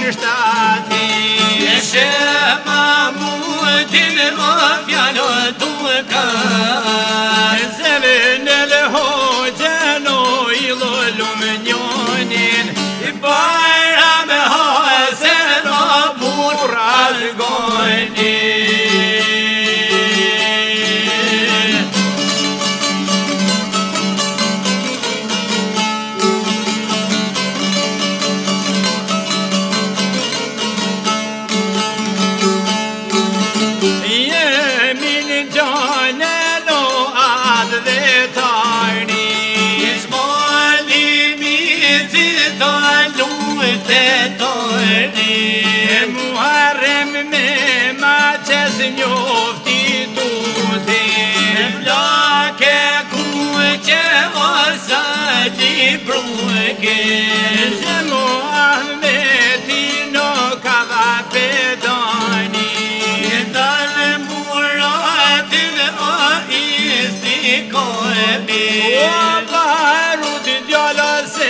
shtati Shema mutin o fjalo duka Zemin el hoxheno I lullum njonin Bayram hasen o burrar goni Yemin canelo advetarni Smali miti talute torni Muharrem me maces njofti tuti Vlake kuqe osali bruke Zemo Ahmeti no kava pedani Dal muratin o istikomi O barut djala se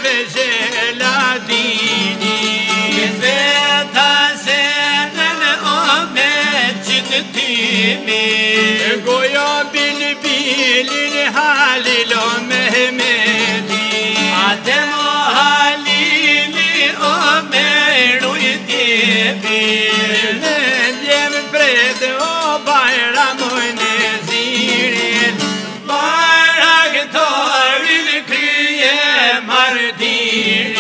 vejeladini Zeta senen o meçittimi Goya bilbilin halil o Mehmeti Adem o halili o meruytimi Medjem pred o bayramon zirin Baraktarin kriye mardirin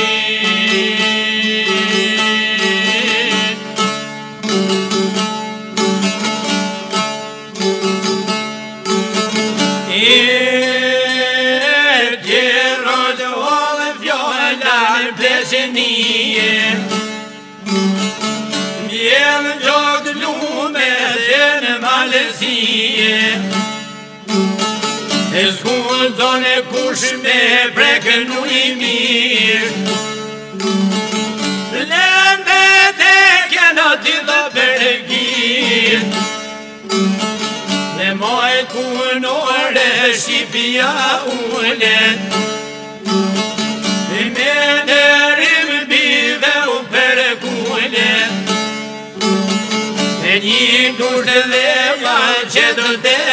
Gjerod ol fjallar plesjenie Bjen gjog lume sen malësie Skuldon e kush me prekënu I mirë Lëmbet e kena ti dhe bergir Dhe moj kunore Shqipja ulet Me nërim bive u perkulet E një kusht dhe ma që do të